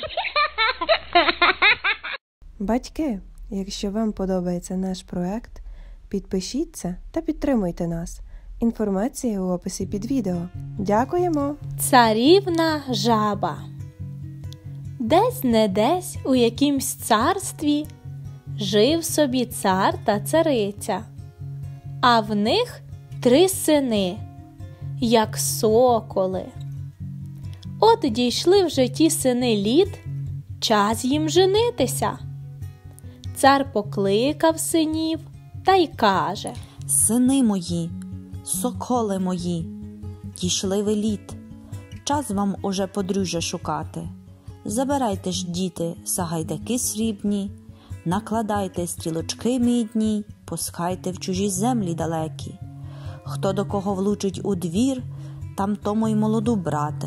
Батьки, якщо вам подобається наш проект, підпишіться та підтримуйте нас. Інформація у описі під відео. Дякуємо! Царівна жаба. Десь-не-десь у якимсь царстві жив собі цар та цариця, а в них 3 сини, як соколи. От дійшли вже ті сини літ, час їм женитися. Цар покликав синів та й каже: «Сини мої, соколи мої, дійшли ви літ, час вам уже подружжя шукати. Забирайте ж, діти, сагайдаки срібні, накладайте стрілочки мідні, пускайте в чужі землі далекі. Хто до кого влучить у двір, там тому й молоду брати».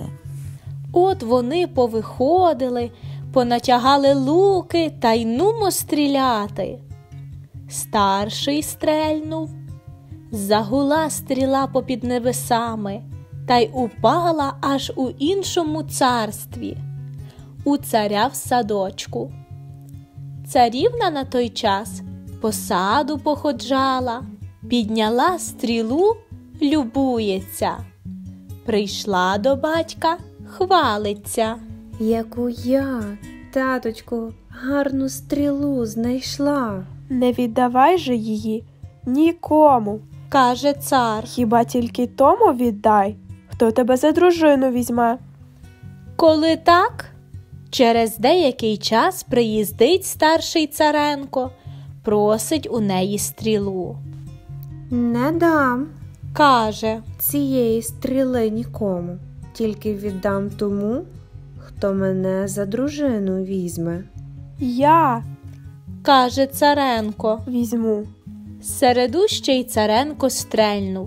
От вони повиходили, понатягали луки та й нумо стріляти. Старший стрельнув, загула стріла попід небесами та й упала аж у іншому царстві, у царя в садочку. Царівна на той час по саду походжала, підняла стрілу, любується. Прийшла до батька, хвалиться: «Яку я, таточку, гарну стрілу знайшла!» Не віддавай же її нікому, каже цар. хіба тільки тому віддай, хто тебе за дружину візьме. Коли так, через деякий час приїздить старший царенко, просить у неї стрілу. «Не дам Каже: цієї стріли нікому, тільки віддам тому, хто мене за дружину візьме». Я каже царенко. візьму. Середущий царенко стрельнув.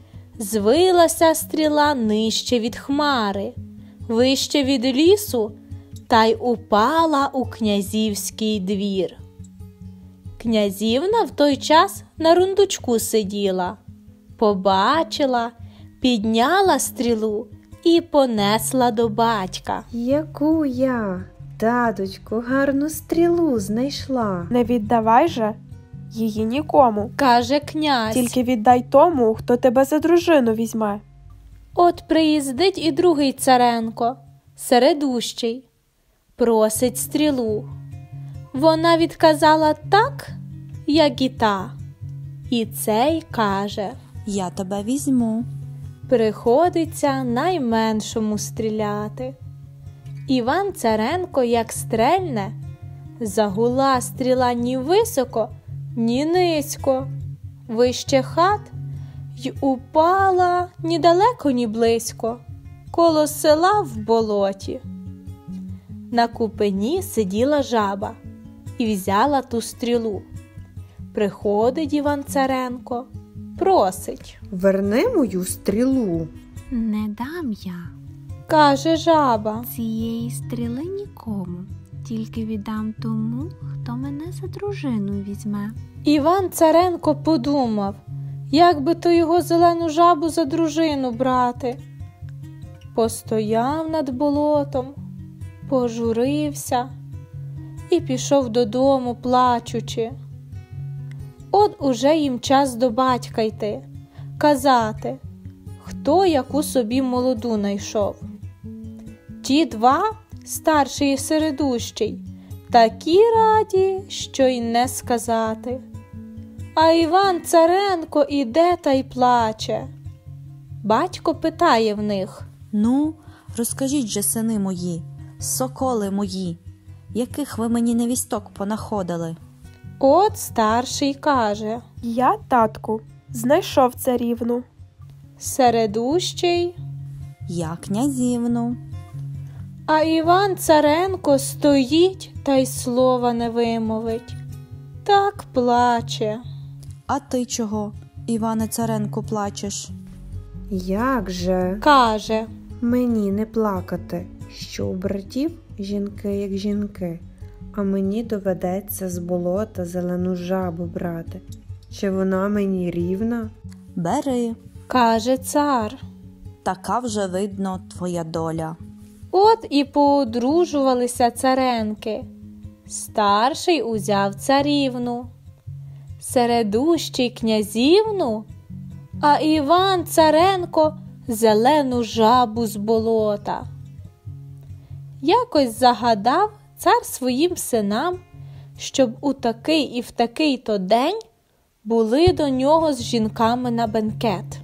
Звилася стріла нижче від хмари, вище від лісу, та й упала у князівський двір. Князівна в той час на рундучку сиділа, побачила, підняла стрілу і понесла до батька. «Яку я, таточку, гарну стрілу знайшла!» Не віддавай же її нікому, Каже князь. тільки віддай тому, хто тебе за дружину візьме. От приїздить і другий царенко, середущий, просить стрілу. Вона відказала так, як і та. І цей каже: «Я тебе візьму». приходиться найменшому стріляти. Іван Царенко, як стрельне, загула стріла ні високо, ні низько, вище хат, й упала ні далеко, ні близько, коло села в болоті. На купині сиділа жаба і взяла ту стрілу. Приходить Іван Царенко, просить. «Верни мою стрілу!» Не дам я Каже жаба: цієї стріли нікому, тільки віддам тому, хто мене за дружину візьме». Іван Царенко подумав, як би то його зелену жабу за дружину брати. Постояв над болотом, пожурився і пішов додому, плачучи. От уже їм час до батька йти, казати, хто яку собі молоду найшов. Ті 2, старший і середущий, такі раді, що й не сказати. А Іван Царенко іде та й плаче. Батько питає в них: «Ну, розкажіть же, сини мої, соколи мої, яких ви мені невісток понаходили?» От старший каже: Я, татку, знайшов царівну. Середущий. «Я князівну». А Іван Царенко стоїть та й слова не вимовить. Так плаче. «А ти чого, Іване Царенку, плачеш?» «Як же Каже: мені не плакати, що у братів жінки як жінки, а мені доведеться з болота зелену жабу брати. Чи вона мені рівна?» «Бери, каже цар. така вже, видно, твоя доля». От і поодружувалися царенки. Старший узяв царівну, середущий князівну, а Іван Царенко зелену жабу з болота. Якось загадав цар своїм синам, щоб у такий і в такий-то день були до нього з жінками на бенкет.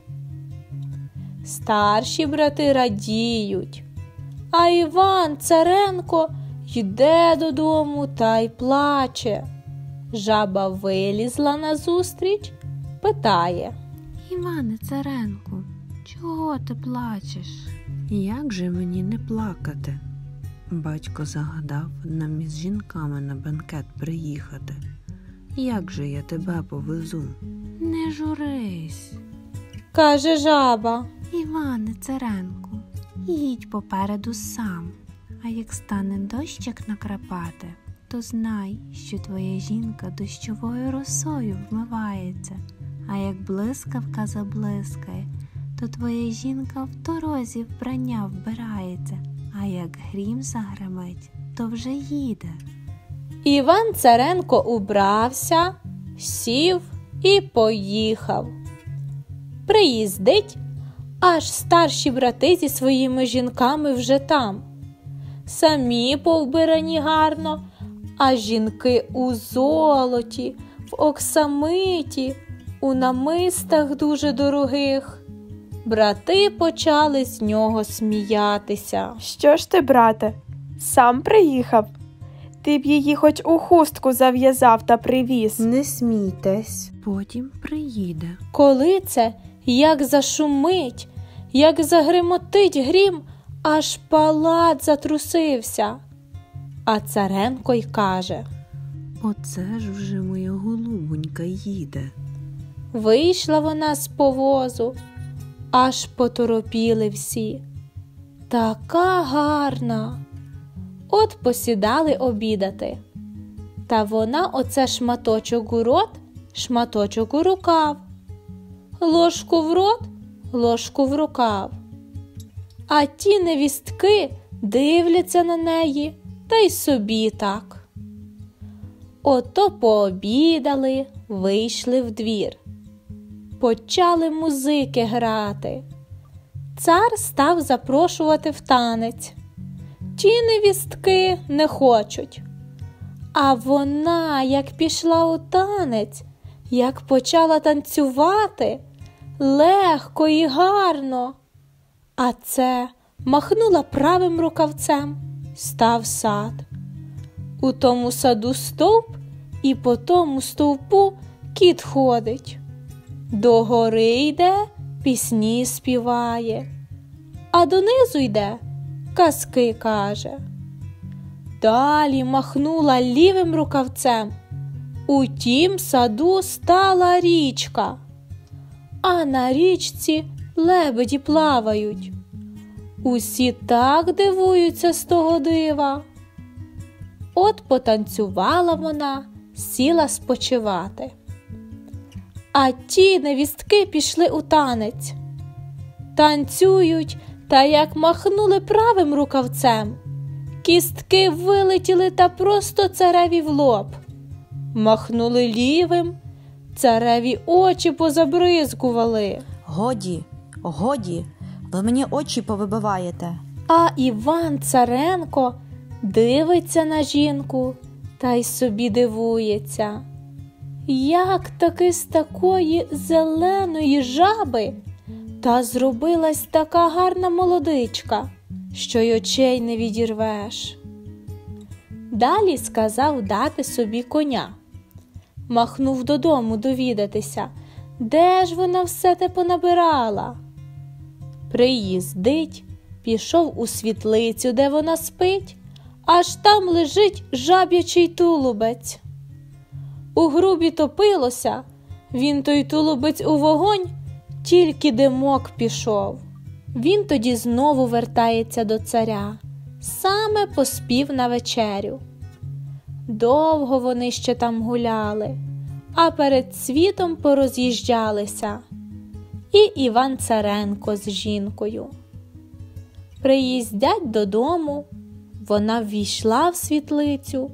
Старші брати радіють, а Іван Царенко йде додому та й плаче. Жаба вилізла назустріч, питає: Іване Царенку, чого ти плачеш? Як же мені не плакати? Батько загадав нам із жінками на бенкет приїхати. Як же я тебе повезу? Не журись, каже жаба. Іване Царенку, їдь попереду сам, а як стане дощик накрапати, то знай, що твоя жінка дощовою росою вмивається, а як блискавка заблискає, то твоя жінка в дорозі вбрання вбирається, а як грім загримить, то вже їде. Іван Царенко убрався, сів і поїхав. Приїздить, аж старші брати зі своїми жінками вже там. Самі повбирані гарно, а жінки у золоті, в оксамиті, у намистах дуже дорогих. Брати почали з нього сміятися. Що ж ти, брате, сам приїхав? Ти б її хоч у хустку зав'язав та привіз. Не смійтесь. Потім приїде. Коли це, як зашумить, як загримотить грім, аж палац затрусився. А Царенко й каже: Оце ж вже моя голубонька їде. Вийшла вона з повозу, аж поторопіли всі. Така гарна! От посідали обідати. Та вона оце шматочок у рот, шматочок у рукав. Ложку в рот, ложку в рукав. А ті невістки дивляться на неї, та й собі так. Ото пообідали, вийшли в двір. Почали музики грати. Цар став запрошувати в танець. Ті невістки не хочуть. А вона, як пішла у танець, як почала танцювати, легко і гарно. А це махнула правим рукавцем, став сад. У тому саду стовп, і по тому стовпу кіт ходить. До гори йде, пісні співає, а донизу йде, казки каже. Далі махнула лівим рукавцем. У тім саду стала річка, а на річці лебеді плавають. Усі так дивуються з того дива. От потанцювала вона, сіла спочивати. А ті невістки пішли у танець. Танцюють, та як махнули правим рукавцем, кістки вилетіли та просто цареві в лоб. Махнули лівим, цареві очі позабризкували. Годі, годі, ви мені очі повибиваєте. А Іван Царенко дивиться на жінку та й собі дивується. Як таки з такої зеленої жаби та зробилась така гарна молодичка, що й очей не відірвеш. Далі сказав дати собі коня. Махнув додому довідатися, де ж вона все те понабирала. Приїздить, пішов у світлицю, де вона спить, аж там лежить жаб'ячий тулубець. У грубі топилося, він той тулубець у вогонь, тільки димок пішов. Він тоді знову вертається до царя, саме поспів на вечерю. Довго вони ще там гуляли, а перед світом пороз'їжджалися. І Іван Царенко з жінкою. Приїздять додому, вона ввійшла в світлицю,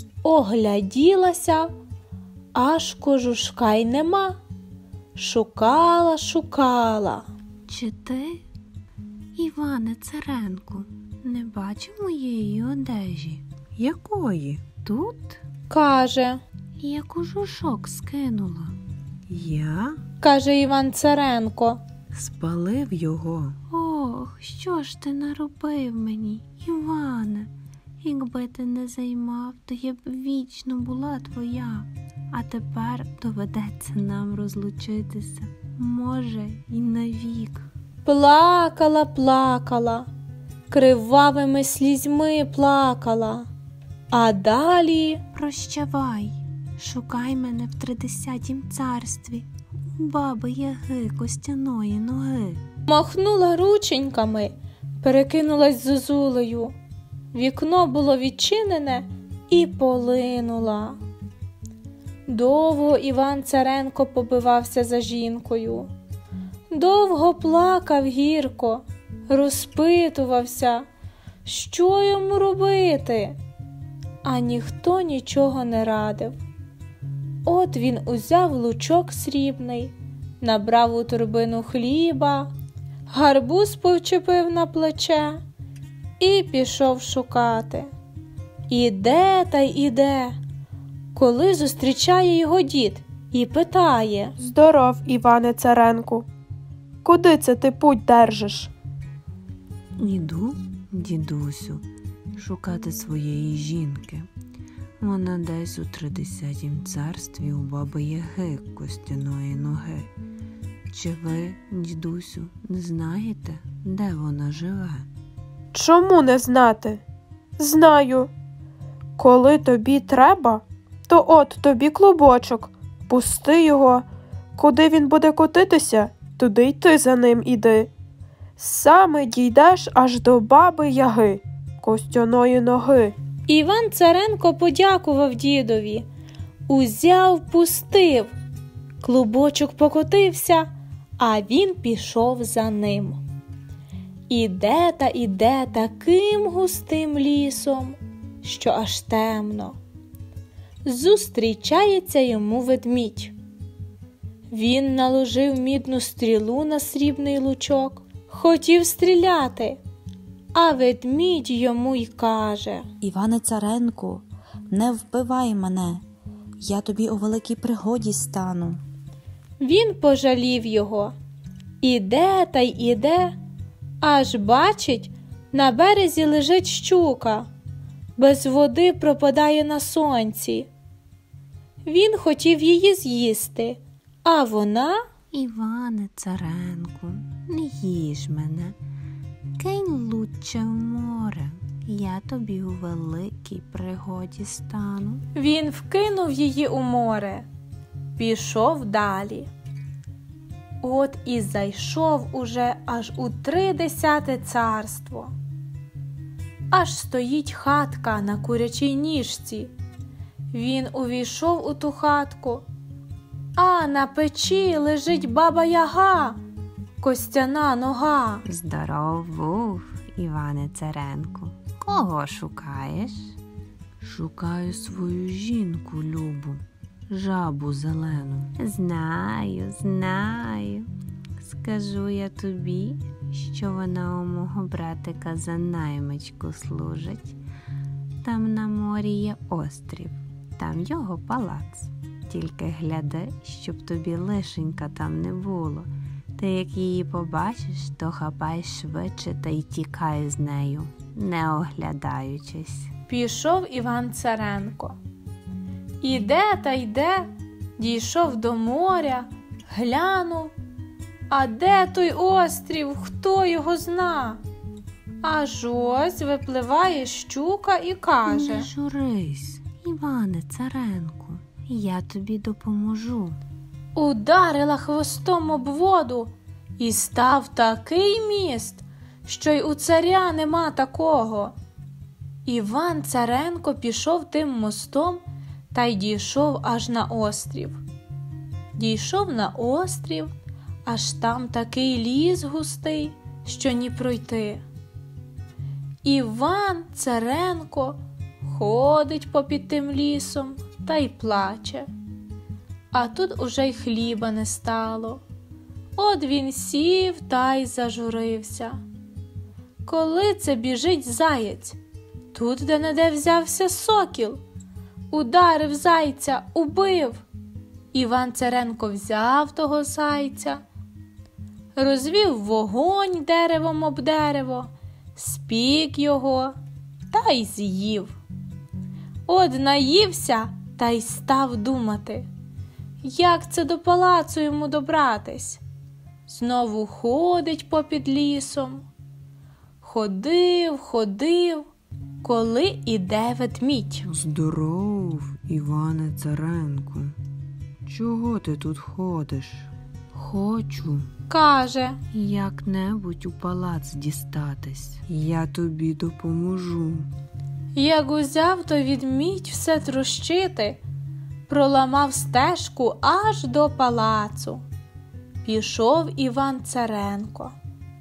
огляділася, аж кожушка й нема. Шукала, шукала. Чи ти, Іване Царенку, не бачив моєї одежі? Якої? Тут Каже, я кожушок скинула. Я каже Іван Царенко. спалив його. Ох, що ж ти наробив мені, Іване? Якби ти не займав, то я б вічно була твоя. А тепер доведеться нам розлучитися. Може, й навік. Плакала, плакала, кривавими слізьми плакала. А далі Прощавай, шукай мене в 30-тім царстві, у баби Яги Костяної ноги. махнула рученьками, перекинулась зозулею. Вікно було відчинене і полинула. Довго Іван Царенко побивався за жінкою. Довго плакав гірко, розпитувався, що йому робити. А ніхто нічого не радив. От він узяв лучок срібний, набрав у торбину хліба, гарбуз повчепив на плече і пішов шукати. Іде та й іде, коли зустрічає його дід і питає: Здоров, Іване Царенку. Куди це ти путь держиш? Іду, дідусю, шукати своєї жінки. Вона десь у 30-тім царстві у баби Яги Костяної ноги. Чи ви, дідусю, не знаєте, де вона живе? Чому не знати? Знаю. Коли тобі треба, то от тобі клубочок. Пусти його. Куди він буде котитися, туди й ти за ним іди. Саме дійдеш аж до баби Яги Костяної ноги. Іван Царенко подякував дідові, узяв, пустив. Клубочок покотився, а він пішов за ним. Іде та іде таким густим лісом, що аж темно. Зустрічається йому ведмідь. Він наложив мідну стрілу на срібний лучок, хотів стріляти, а ведмідь йому й каже: Іване Царенку, не вбивай мене, я тобі у великій пригоді стану. Він пожалів його. Іде та й іде, аж бачить, на березі лежить щука, без води пропадає на сонці. Він хотів її з'їсти, а вона: Іване Царенку, не їж мене, кинь лучше в море, я тобі у великій пригоді стану. Він вкинув її у море, пішов далі. От і зайшов уже аж у 30-те царство. Аж стоїть хатка на курячій ніжці. Він увійшов у ту хатку, а на печі лежить баба Яга, Костяна нога. Здоров був, Іване Царенку. Кого шукаєш? Шукаю свою жінку любу, жабу зелену. Знаю. Скажу я тобі, що вона у мого братика за наймичку служить. Там на морі є острів, там його палац. Тільки гляди, щоб тобі лишенька там не було. Ти як її побачиш, то хапай швидше та й тікай з нею, не оглядаючись. Пішов Іван Царенко. Іде та йде, дійшов до моря, глянув. А де той острів, хто його зна? Аж ось випливає щука і каже: Не журись, Іване Царенку, я тобі допоможу. Ударила хвостом об воду, і став такий міст, що й у царя нема такого. Іван Царенко пішов тим мостом та й дійшов аж на острів. Дійшов на острів, аж там такий ліс густий, що ні пройти. Іван Царенко ходить попід тим лісом та й плаче. А тут уже й хліба не стало. От він сів та й зажурився. Коли це біжить заєць, тут де-не-де взявся сокіл. Ударив зайця, убив. Іван Царенко взяв того зайця, розвів вогонь деревом об дерево, спік його та й з'їв. От наївся та й став думати, як це до палацу йому добратись. Знову ходить попід лісом. Ходив, коли іде ведмідь. Здоров, Іване Царенку. Чого ти тут ходиш? Хочу Каже, як-небудь у палац дістатись. Я тобі допоможу. як узяв то ведмідь все трощити, проламав стежку аж до палацу. Пішов Іван Царенко.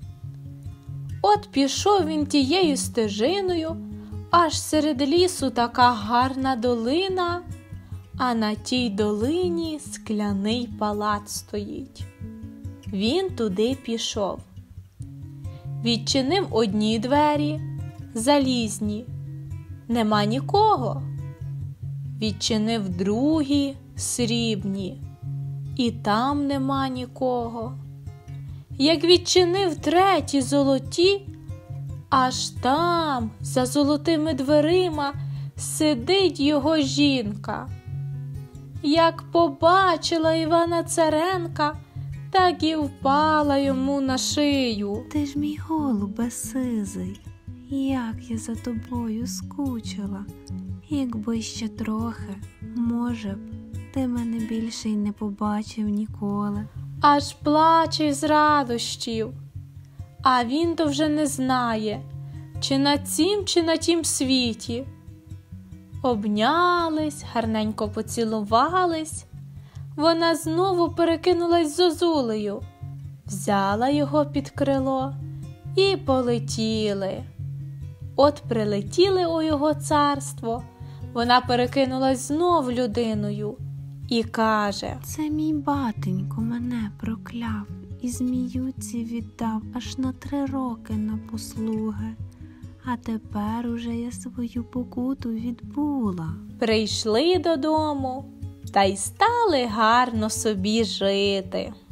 От пішов він тією стежиною, аж серед лісу така гарна долина, а на тій долині скляний палац стоїть. Він туди пішов. Відчинив одні двері, залізні, нема нікого. Відчинив другі, срібні, і там нема нікого. Як відчинив треті, золоті, аж там, за золотими дверима, сидить його жінка. Як побачила Івана Царенка, так і впала йому на шию. Ти ж мій голубе сизий, як я за тобою скучила. Якби ще трохи, може б, ти мене більше й не побачив ніколи. Аж плаче з радощів, а він то вже не знає, чи на цім, чи на тім світі. Обнялись, гарненько поцілувались, вона знову перекинулась зозулею, взяла його під крило і полетіли. От прилетіли у його царство, вона перекинулась знов людиною і каже: Це мій батенько мене прокляв і зміюці віддав аж на 3 роки на послуги. А тепер уже я свою покуту відбула. Прийшли додому та й стали гарно собі жити.